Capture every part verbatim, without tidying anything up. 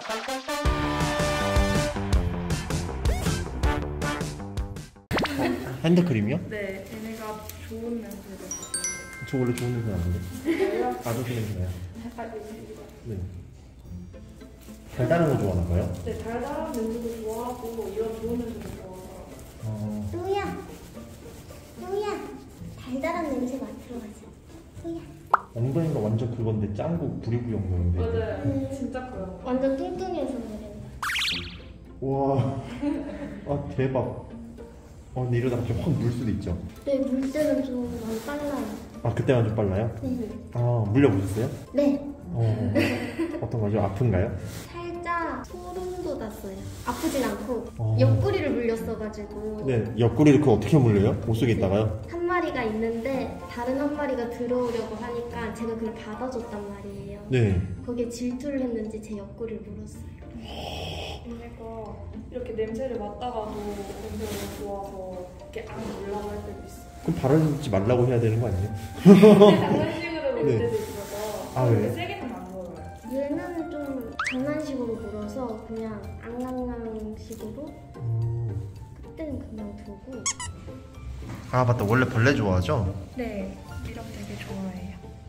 어, 핸드크림이요? 네, 얘네가 좋은 냄새를 가지고. 저 원래 좋은 냄새 나는데? 아저씨 냄새 나요. 네. 달달한 거 좋아하나 봐요? 네, 달달한 냄새도 좋아하고 이런 좋은 냄새도 좋아하고. 어... 루야, 루야, 달달한 냄새 맡으러 가자. 루야. 엉덩이가 완전 그건데 짱구 부리부리 엉덩인데. 맞아요. 음. 진짜 커요. 완전 뚱뚱해서 그래. 와, 아 대박. 어, 근데 이러다 갑자기 확 물 수도 있죠? 네, 물 때는 좀 많이 빨라요. 아, 그때만 좀 빨라요? 네. 아, 물려보셨어요? 네. 어, 어떤 거죠? 아픈가요? 살짝 소름 돋았어요. 아프진 않고 어. 옆구리를 물렸어가지고. 네, 옆구리를 그 어떻게 물려요? 옷 속에 있다가요? 한 마리가 있는데 다른 한 마리가 들어오려고 하니까 제가 그걸 받아줬단 말이에요. 네. 거기에 질투를 했는지 제 옆구리를 물었어요. 얘네가 이렇게 냄새를 맡다가도 냄새가 좋아서 이렇게 안 올라갈 때도 있어요. 그럼 바르지 말라고 해야 되는 거 아니에요? 장난식으로 물 네. 때도 있어서 아, 그렇게 네. 세게는 안 물어요. 얘는 좀 장난식으로 물어서 그냥 앙앙앙식으로 음. 그때는 그냥 두고. 아, 맞다. 원래 벌레 좋아하죠? 네, 이런 되게 좋아해요.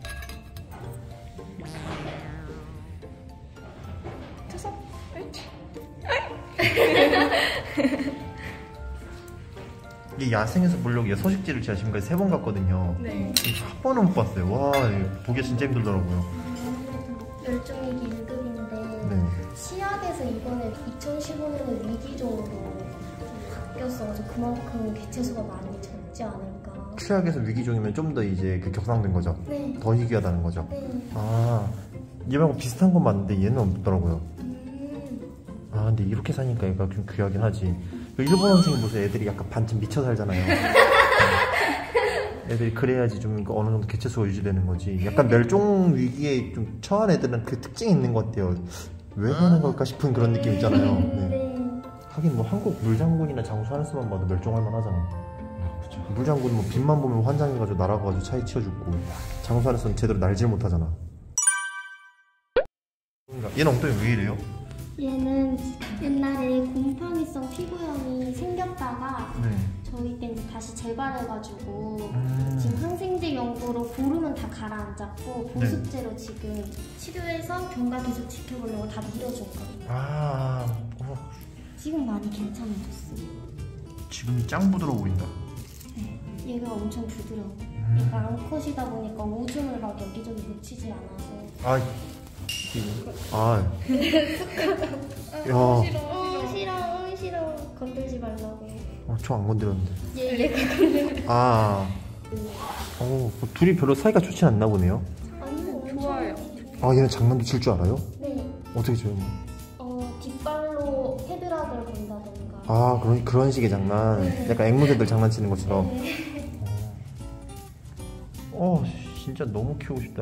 쳐서 이게 야생에서 보려고 서식지를 제가 지금까지 세 번 갔거든요. 네. 한 번은 못 봤어요. 와, 보기 진짜 힘들더라고요. 멸종위기 일 급인데 네. 치약에서 이번에 이천십오 년에 위기종으로 바뀌었어가지고 그만큼 개체수가 많이 적지 않을까. 치약에서 위기종이면 좀 더 이제 그 격상된 거죠? 네. 더 희귀하다는 거죠? 네. 아, 얘 말고 비슷한 건 맞는데 얘는 없더라고요. 음. 아, 근데 이렇게 사니까 얘가 좀 귀하긴 하지. 일본 원숭이 보세요. 애들이 약간 반쯤 미쳐 살잖아요. 애들이 그래야지 좀 어느 정도 개체수가 유지되는 거지. 약간 멸종 위기에 좀 처한 애들은 그 특징이 있는 것 같아요. 왜 그러는 걸까 싶은 그런 느낌 있잖아요. 네. 네. 하긴 뭐 한국 물장군이나 장수 하늘수만 봐도 멸종할 만하잖아. 물장군 뭐 빛만 보면 환장해가지고 날아가가지고 차에 치여 죽고, 장수 하늘수는 제대로 날질 못하잖아. 얘는 엉덩이 왜 이래요? 얘는 옛날에 곰팡이성 피부염이 생겼다가 네. 저희 때 이제 다시 재발해가지고 음. 지금 항생제 연고로 보름은 다 가라앉았고 보습제로 지금 치료해서 경과 계속 지켜보려고 다 밀어준 거예요. 아, 어, 지금 많이 괜찮아졌어요. 지금이 짱 부드러워 보인다. 네, 얘가 엄청 부드러워. 음. 얘가 암컷이다 보니까 오줌을 막 여기저기 묻히질 않아서. 아, 아, 야, 어 싫어, 어 싫어. 건들지 말라고. 어, 저 안 건드렸는데. 얘 얘가 건들. 아, 어, 뭐 둘이 별로 사이가 좋지 않나 보네요. 아니요, 좋아요. 아, 얘는 장난도 칠 줄 알아요? 네. 어떻게 쳐요? 어 뒷발로 헤드락을 건다던가. 아, 그런 그런 식의 장난. 네. 약간 앵무새들 장난치는 것처럼. 네. 어, 진짜 너무 키우고 싶다.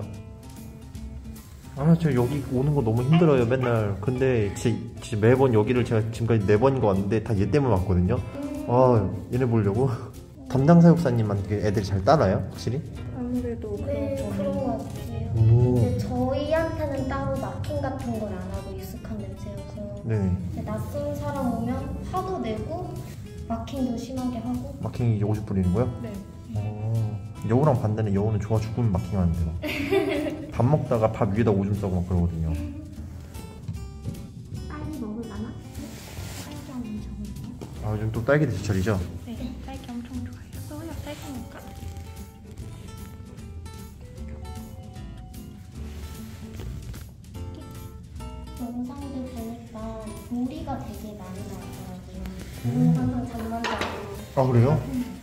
아, 저 여기 오는 거 너무 힘들어요, 맨날. 근데 지, 지 매번 여기를 제가 지금까지 네 번인가 왔는데 다 얘 때문에 왔거든요. 아, 얘네 보려고. 담당 사육사님한테 애들이 잘 따라요, 확실히? 아무래도 네, 그런 그런 점이 것 같아요. 오. 근데 저희한테는 따로 마킹 같은 걸 안 하고 익숙한 냄새여서. 네. 근데 낯선 사람 오면 화도 내고 마킹도 심하게 하고. 마킹이 이제 오십 불이는 거요? 네. 어, 여우랑 반대는 여우는 좋아 죽으면 마킹하는데 막. 밥 먹다가 밥 위에다 오줌 싸고 막 그러거든요. 딸기 먹을라나? 딸기 한번 적을게요. 아, 요즘 또 딸기 제철이죠? 네, 딸기 엄청 좋아해요. 소야 딸기 먹을까? 영상들 보니까 무리가 되게 많이 나왔더라고요. 음. 항상 잠만 자고. 아, 그래요?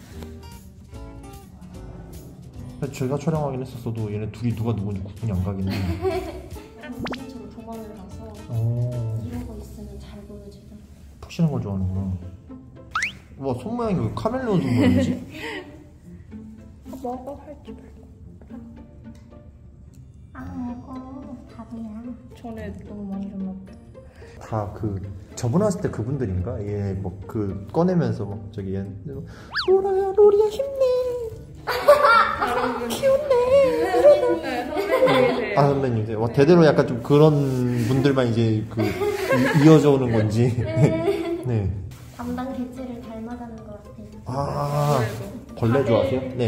제가 촬영하긴 했었어도 얘네 둘이 누가 누군지 구분이 안 가긴 해. 정신적으로 도망을 가서 어, 이러고 있으면 잘 보여주더라고요. 푹신한 걸 좋아하는구나. 와, 손 모양이 왜 카멜레온 손 모양이지? 아, 먹어 할지 말고. 아 먹어 바보야. 전에 너무 많이 줬나 보다. 다 그 저번에 왔을 때 그분들인가? 얘 뭐 그 꺼내면서 막 저기 얘 로라야 로리야 힘내. 귀엽네. 네, 선배님이세요. 아, 선배님, 와, 대대로 약간 좀 그런 분들만 이제 그 이, 이어져 오는 건지. 네. 네. 담당 개체를 닮아가는 것 같아요. 아, 벌레 좋아하세요? 네.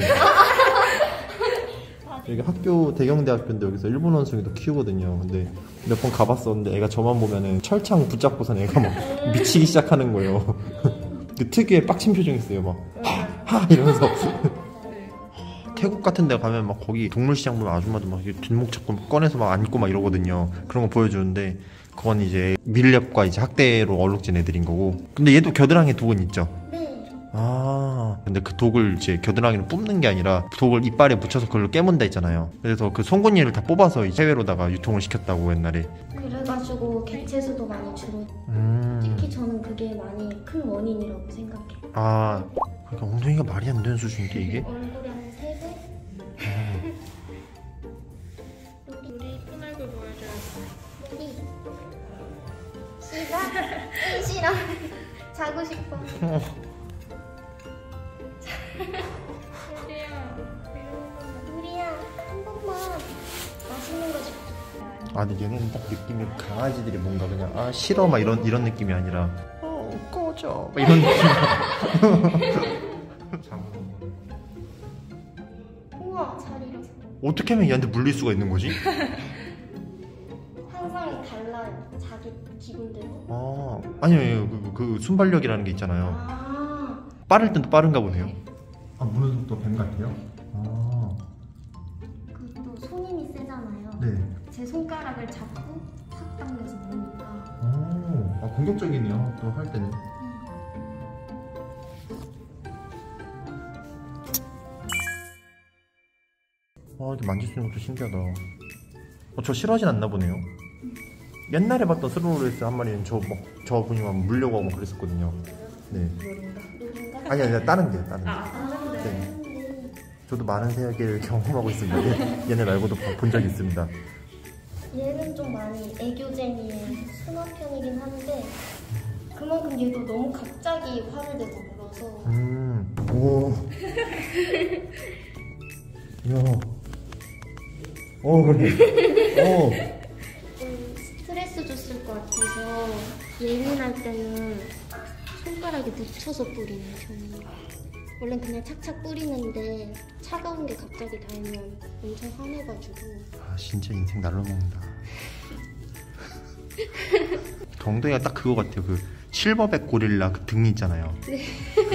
여기 학교 대경대학교인데 여기서 일본 원숭이도 키우거든요. 근데 몇 번 가봤었는데 애가 저만 보면은 철창 붙잡고선 애가 막 미치기 시작하는 거예요. 그 특유의 빡친 표정 있어요. 막 하! 이러면서. 태국 같은 데 가면 막 거기 동물시장 보면 아줌마도 막 뒷목 잡고 꺼내서 막 안고 막 이러거든요. 그런 거 보여주는데 그건 이제 밀렵과 이제 학대로 얼룩진 애들인 거고. 근데 얘도 겨드랑이에 독은 있죠? 네. 아, 근데 그 독을 이제 겨드랑이로 뽑는 게 아니라 독을 이빨에 묻혀서 그걸로 깨문다 있잖아요. 그래서 그 송곳니를 다 뽑아서 해외로다가 유통을 시켰다고 옛날에. 그래가지고 개체수도 많이 줄어. 음. 특히 저는 그게 많이 큰 원인이라고 생각해요. 아, 그러니까 엉덩이가 말이 안 되는 수준인데 이게? 얼굴에 한 세 배? 우리 이쁜 얼굴 보여줘야지. 우리 싫어? 싫어. 자고 싶어. 우리야. 우리야 한 번만 맛있는 거 줄게. 아, 근데 얘네는 딱 느낌이 강아지들이 뭔가 그냥 아 싫어 막 이런 이런 느낌이 아니라 어 꺼져 막 이런 느낌. 우와 잘 일어서. 어떻게 하면 얘한테 물릴 수가 있는 거지? 항상 달라요. 자기 기분대로. 아, 아니요, 아니요. 그, 그 순발력이라는 게 있잖아요. 아. 빠를 땐 또 빠른가 보네요. 아, 무는 속도 뱀 같아요? 아, 그 또 손님이 세잖아요. 네. 제 손가락을 잡고 탁 당겨서 무니까. 오, 아, 공격적이네요. 또 할 때는. 아, 이렇게 만질 수 있는 것도 신기하다. 어, 저 싫어하진 않나 보네요. 옛날에 봤던 스로우레스 한 마리는 저, 막, 저 분이 막 물려고 하고 막 그랬었거든요. 네. 노른가? 아니, 아니, 다른 게요, 다른 게. 아, 네. 저도 많은 세계를 경험하고 있습니다. 얘, 얘네 말고도 본 적이 있습니다. 얘는 좀 많이 애교쟁이의 순한 편이긴 한데 그만큼 얘도 너무 갑자기 화를 내서 물어서 음, 오. 야. 어, 그래. 어. 좀 스트레스 줬을 것 같아서 예민할 때는 손가락에 묻혀서 뿌리는 편이에요. 원래 그냥 착착 뿌리는데 차가운 게 갑자기 닿으면 엄청 화내가지고. 아, 진짜 인생 날로 먹는다. 엉덩이가 딱 그거 같아요. 그 실버백 고릴라 그 등 있잖아요. 네.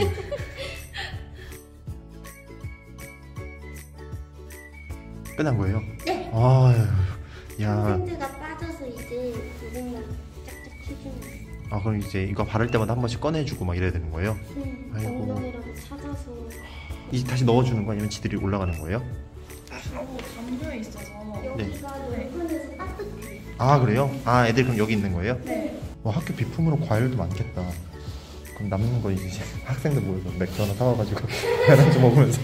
끝난 거예요? 네. 아유, 야. 콘센트가 빠져서 이제 요것만 짝짝 해주는 거예요. 아, 그럼 이제 이거 바를 때마다 한 번씩 꺼내주고 막 이래야 되는 거예요? 네. 아이고. 엉덩이라고 찾아서. 이제 다시 넣어주는 거 아니면 지들이 올라가는 거예요? 너무 담요에 있어서. 여기가 열판에서 따뜻해. 아, 그래요? 아, 애들 그럼 여기 있는 거예요? 네. 와, 학교 비품으로 과일도 많겠다. 그럼 남는 거 이제 학생들 모여서 맥주 하나 사와가지고 계란좀 먹으면서.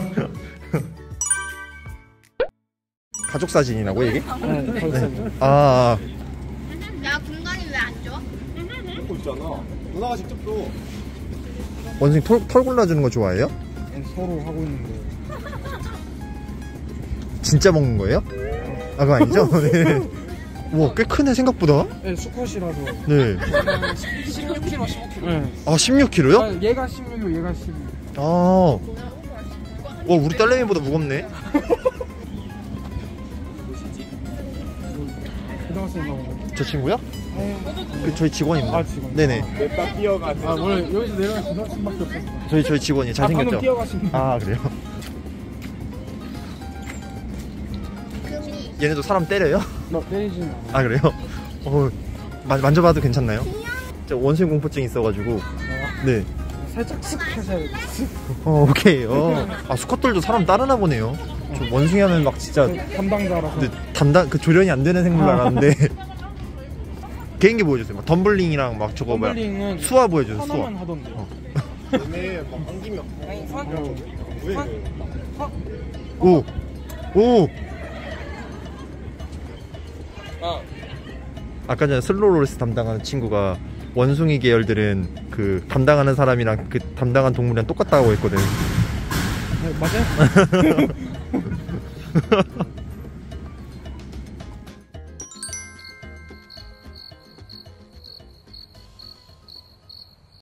가족 사진이라고 이게? 네, 네. 아, 야 공간이 왜 안 줘? 먹고 있잖아. 누나가 직접 또 원숭이 털, 털 골라주는 거 좋아해요? 서로 하고 있는 거. 진짜 먹는 거예요? 아, 그거 아니죠? 네. 우와, 꽤 크네 생각보다. 네, 수컷이라서. 네. 십육 킬로그램, 십오 킬로그램. 네. 아, 십육 킬로그램요? 아, 얘가 십육이고 얘가 십이. 아, 와, 우리 딸내미보다 무겁네. 고등학생 나오고. 저 친구요? 네. 그 저희 직원입니다. 아, 직원. 네네. 냅다 뛰어가지고. 아, 원래 여기서 내려가면 고등학생밖에 없었어. 저희 저희 직원이 아, 잘생겼죠? 방금 뛰어가신 거. 아, 그래요? 얘네도 사람 때려요? 너 때리지는 않아. 아, 그래요? 어, 만, 만져봐도 괜찮나요? 저 원숭이 공포증 있어가지고. 네. 살짝 슥 하셔야 돼. 슥. 어, 오케이. 어. 아, 수컷들도 사람 따르나 보네요. 저 원숭이 하면 막 진짜 담당자라서. 근데 담당 그 조련이 안 되는 생물로 알았는데. 개인기 보여주세요. 막 덤블링이랑 막 저거 뭐야. 덤블링은 수화 보여주세요. 수화. 하나만 하던데. 어. 얘네 막 안기면. 아니, 산. 산. 오, 오. 아. 아까 전에 슬로우로스 담당하는 친구가 원숭이 계열들은 그 담당하는 사람이랑 그 담당한 동물이랑 똑같다고 했거든. 네, 맞아요?